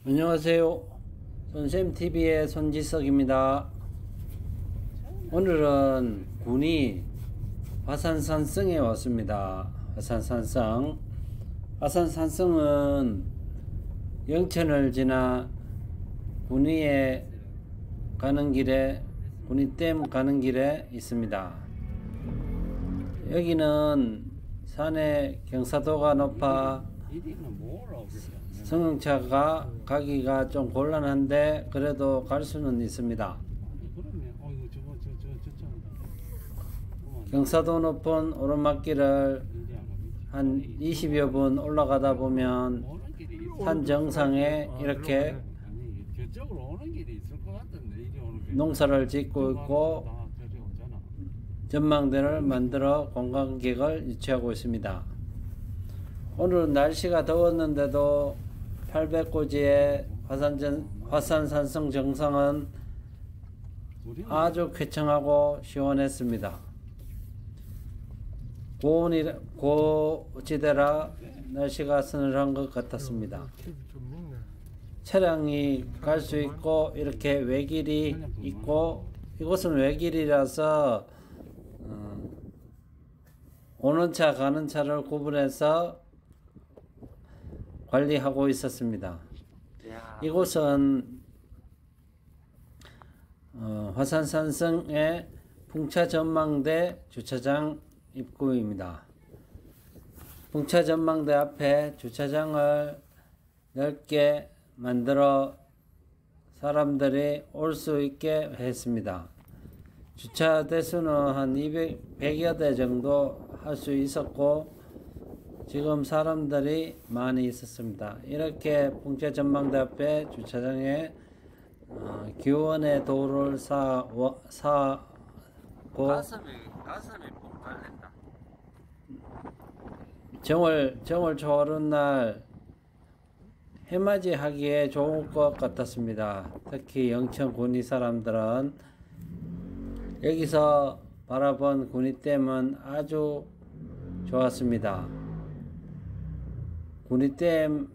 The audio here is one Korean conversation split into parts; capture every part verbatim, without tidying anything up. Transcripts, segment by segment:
안녕하세요. 손쌤티비의 손지석입니다. 오늘은 군이 화산산성에 왔습니다. 화산산성. 화산산성은 영천을 지나 군위에 가는 길에, 군위댐 가는 길에 있습니다. 여기는 산에 경사도가 높아 승용차가 가기가 좀 곤란한데 그래도 갈 수는 있습니다. 경사도 높은 오르막길을 한 이십여 분 올라가다 보면 산 정상에 이렇게 농사를 짓고 있고 전망대를 만들어 관광객을 유치하고 있습니다. 오늘은 날씨가 더웠는데도 팔백고지의 화산전, 화산산성 정상은 아주 쾌청하고 시원했습니다. 고온이, 고지대라 날씨가 서늘한 것 같았습니다. 차량이 갈 수 있고 이렇게 외길이 있고, 이곳은 외길이라서 어, 오는 차 가는 차를 구분해서 관리하고 있었습니다. 이곳은 어, 화산산성의 풍차전망대 주차장 입구입니다. 풍차전망대 앞에 주차장을 넓게 만들어 사람들이 올 수 있게 했습니다. 주차 대수는 한 이백, 백여 대 정도 할 수 있었고 지금 사람들이 많이 있었습니다. 이렇게 풍차전망대 앞에 주차장에 어, 기원의 도를 사, 워, 사고 가슴이 가슴이 뻥 뚫린다. 정월 정월 초하룻 날 해맞이 하기에 좋을 것 같았습니다. 특히 영천 군위 사람들은 여기서 바라본 군위댐은 아주 좋았습니다. 군위댐은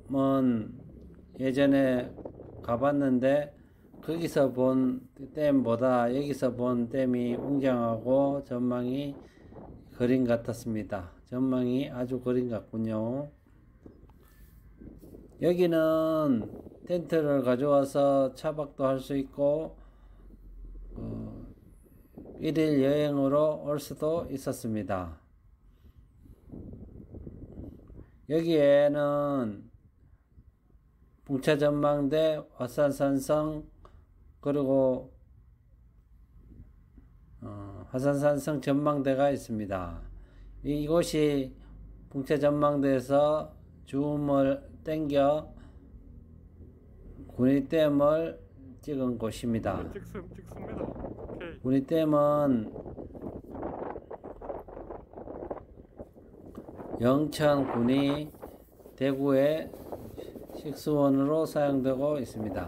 예전에 가봤는데 거기서 본 댐보다 여기서 본 댐이 웅장하고 전망이 그림 같았습니다. 전망이 아주 그림 같군요. 여기는 텐트를 가져와서 차박도 할 수 있고 어, 일일 여행으로 올 수도 있었습니다. 여기에는 풍차전망대, 화산산성, 그리고 어, 화산산성 전망대가 있습니다. 이곳이 풍차전망대에서 줌을 땡겨 군위댐을 찍은 곳입니다. 찍습, 찍습니다. 오케이. 군위댐은 영천 군위 대구의 식수원으로 사용되고 있습니다.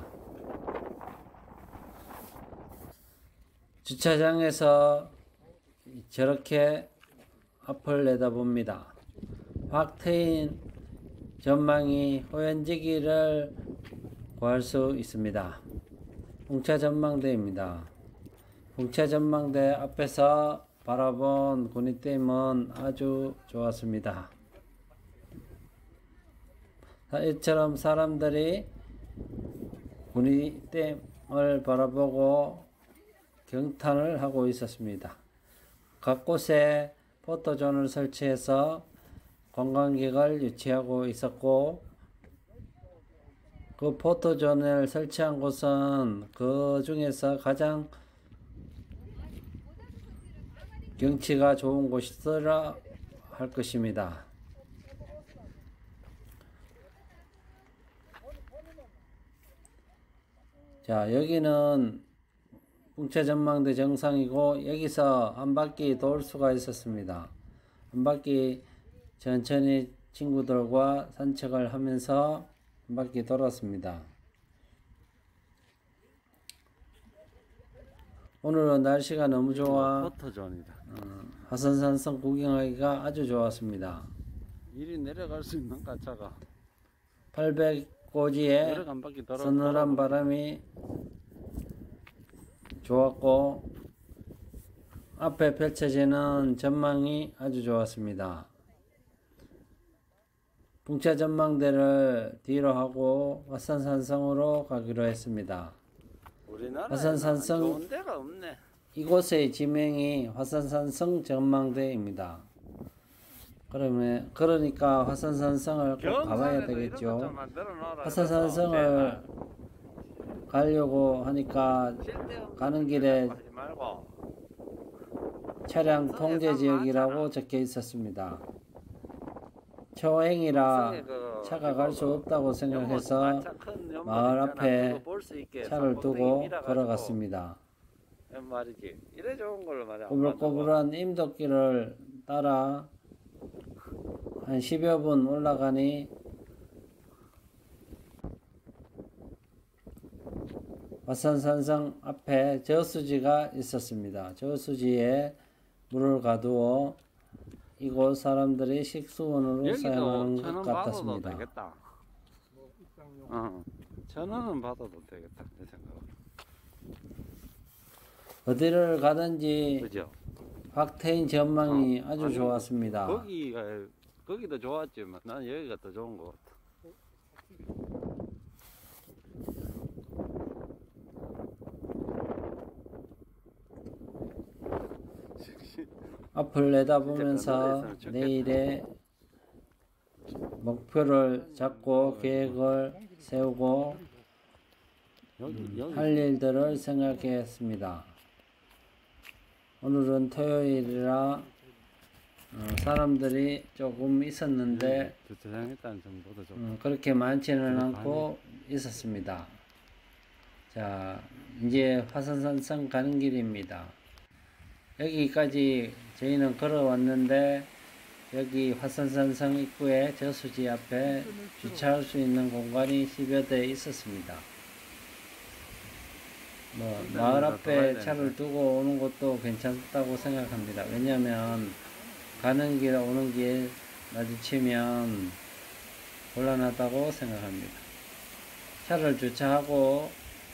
주차장에서 저렇게 앞을 내다봅니다. 확 트인 전망이 호연지기를 구할 수 있습니다. 풍차전망대입니다. 풍차전망대 앞에서 바라본 군위댐은 아주 좋았습니다. 이처럼 사람들이 군위댐을 바라보고 경탄을 하고 있었습니다. 각 곳에 포토존을 설치해서 관광객을 유치하고 있었고, 그 포토존을 설치한 곳은 그 중에서 가장 경치가 좋은 곳이라 할 것입니다. 자, 여기는 풍차전망대 정상이고 여기서 한 바퀴 돌 수가 있었습니다. 한 바퀴 천천히 친구들과 산책을 하면서 한 바퀴 돌았습니다. 오늘은 날씨가 너무 좋아 포토존이다. 어, 화산산성 구경하기가 아주 좋았습니다. 이리 내려갈 수 있는 가차가 팔백 꽃꽂이에 여러 한 바퀴 돌아. 서늘한 바람이 좋았고 앞에 펼쳐지는 전망이 아주 좋았습니다. 풍차 전망대를 뒤로 하고 화산산성으로 가기로 했습니다. 우리나라에 화산산성 좋은 데가 없네. 이곳의 지명이 화산산성 전망대입니다. 그러면 그러니까 화산산성을 꼭 가봐야 되겠죠. 화산산성을 가려고 하니까 가는 길에 차량 통제 지역이라고 적혀 있었습니다. 초행이라 차가 갈 수 없다고 생각해서 마을 앞에 차를 두고 걸어갔습니다. 말이지. 이래 좋은 걸로 말이야. 꼬불꼬불한 임도길을 따라 한 십여 분 올라가니 화산산성 앞에 저수지가 있었습니다. 저수지에 물을 가두어 이곳 사람들이 식수원으로 사용하는 것 같았습니다. 되겠다. 어, 전원은 받아도 되겠다. 내 생각으로. 어디를 가든지 그죠? 확 트인 전망이 어, 아주 아니, 좋았습니다. 거기가 거기도 좋았지만 난 여기가 더 좋은 것 같아. 앞을 내다보면서 내일의 목표를 잡고 계획을 세우고 여기 여기 할 일들을 생각했습니다. 오늘은 토요일이라 어, 사람들이 조금 있었는데 주차장했다는 정보도 좀. 음, 그렇게 많지는 않고 있었습니다. 자, 이제 화산산성 가는 길입니다. 여기까지 저희는 걸어왔는데 여기 화산산성 입구에 저수지 앞에 주차할 수 있는 공간이 십여 대 있었습니다. 뭐 마을 앞에 차를 두고 오는 것도 괜찮다고 생각합니다. 왜냐하면 가는 길 오는 길 마주치면 곤란하다고 생각합니다. 차를 주차하고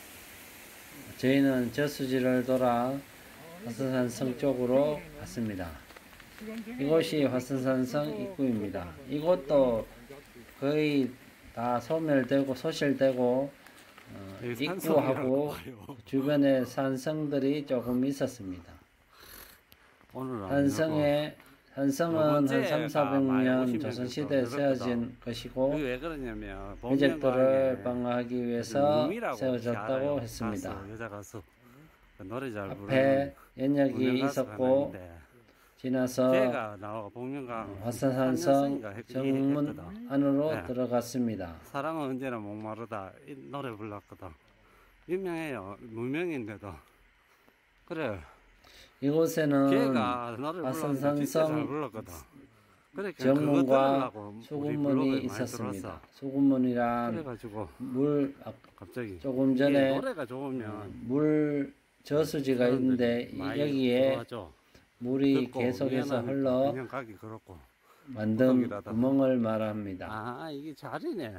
저희는 저수지를 돌아 화산산성 쪽으로 갔습니다. 이곳이 화산산성 입구입니다. 이곳도 거의 다 소멸되고 소실되고 어, 입구하고 주변에 산성들이 조금 있었습니다. 오늘 산성에 산성은 한 삼사백 년 조선시대에 세워진 것이고 왜 그러냐면 유적들을 방어하기 위해서 세워졌다고 했습니다. 여자 가수 노래 잘 앞에 연역이 있었고 지나서 제가 나와 복면가 화산산성 정문 안으로 네. 들어갔습니다. 사랑은 언제나 목마르다 이 노래 불렀거든. 유명해요. 무명인데도 그래. 이곳에는 걔가 노래 불렀는데 진짜 잘 불렀거든. 그러니까 정문과 그거 들으려고 수군문이 우리 있었습니다. 수군문이란 그래가지고 물 아, 갑자기 조금 이게 전에 노래가 좋으면 물 저수지가 있는데 이- 많이 여기에 들어와줘. 물이 듣고 계속해서 미안하니까 흘러 그냥 가기 그렇고. 만든 구멍이라도. 구멍을 말합니다. 아 이게 자리네.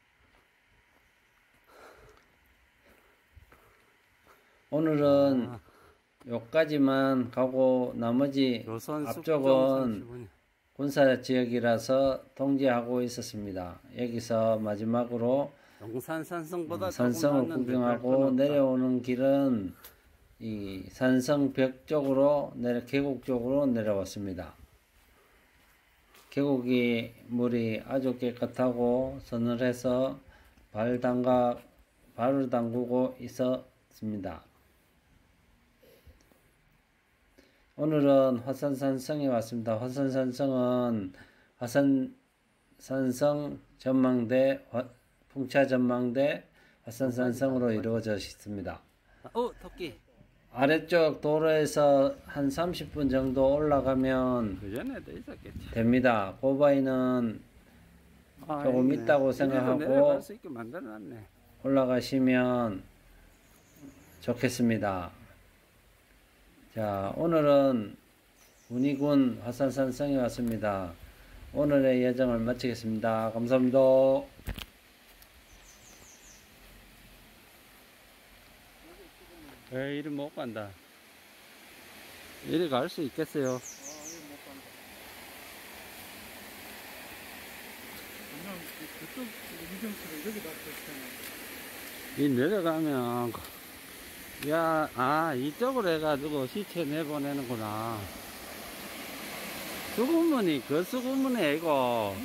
오늘은 아, 여기까지만 가고 나머지 요선 앞쪽은 숙종 군사 지역이라서 통제하고 있었습니다. 여기서 마지막으로 용산 산성보다 산성을 조금 낫는데 구경하고 별건 없다. 내려오는 길은 이 산성 벽 쪽으로 내려 계곡 쪽으로 내려왔습니다. 계곡이 물이 아주 깨끗하고 서늘해서 발 담가 발을 담그고 있었습니다. 오늘은 화산산성에 왔습니다. 화산산성은 화산산성 전망대, 화- 풍차 전망대 화산산성으로 이루어져 있습니다. 어 토끼. 아래쪽 도로에서 한 삼십 분 정도 올라가면 그 전에도 있었겠지. 됩니다. 고바위는 아, 조금 있네. 있다고 이래도 생각하고 내려갈 수 있게 만들어놨네. 올라가시면 좋겠습니다. 자, 오늘은 문희군 화산산성에 왔습니다. 오늘의 예정을 마치겠습니다. 감사합니다. 에이, 이리 못 간다. 이리 갈 수 있겠어요? 아, 이거 못 간다. 그냥 그- 그쪽 유경수를 여기다 펼쳐놔. 이 내려가면, 야, 아, 이쪽으로 해가지고 시체 내보내는구나. 수구문이, 그 수구문이 이거.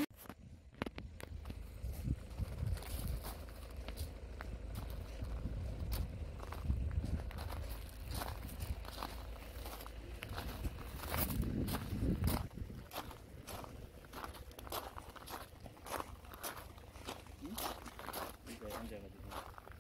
이거 앉아가지고.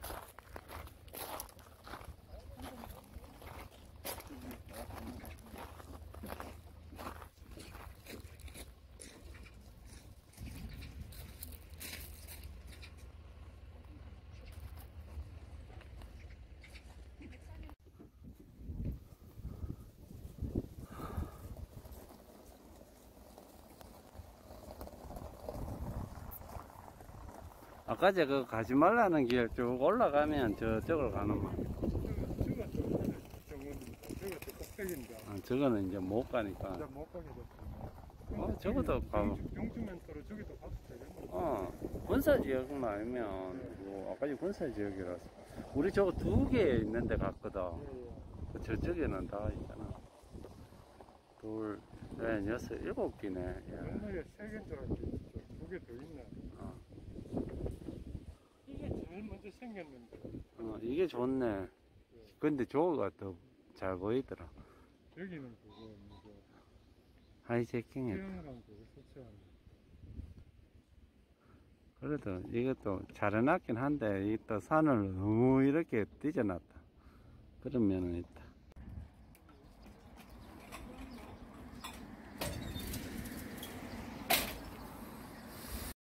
아까 저그 가지 말라는 길 쭉 올라가면 저쪽으로 가는 거. 저거 저 저거 저거 저 꼭대기인데. 아, 저거는 이제 못 가니까. 이제 못 가게 됐어. 어, 저것도 가고. 용주멘토로 저기도 가도 되겠네. 어, 군사지역만 아니면, 뭐, 아까 지 군사지역이라서. 우리 저거 두 개 있는데 갔거든. 그 저쪽에는 다 있잖아. 둘, 넷, 여섯, 일곱 개네. 야. 옛날에 세 개인 줄 알았지. 두 개 더 있네. 어. 이게 제일 먼저 생겼는데. 어, 이게 좋네. 근데 저거가 더 잘 보이더라. 여기는 그거 이제 하이제킹에. 태양광 그거 설치하는. 그래도 이것도 잘 해놨긴 한데, 이 또 산을 너무 이렇게 찢어놨다. 그런 면은 있다.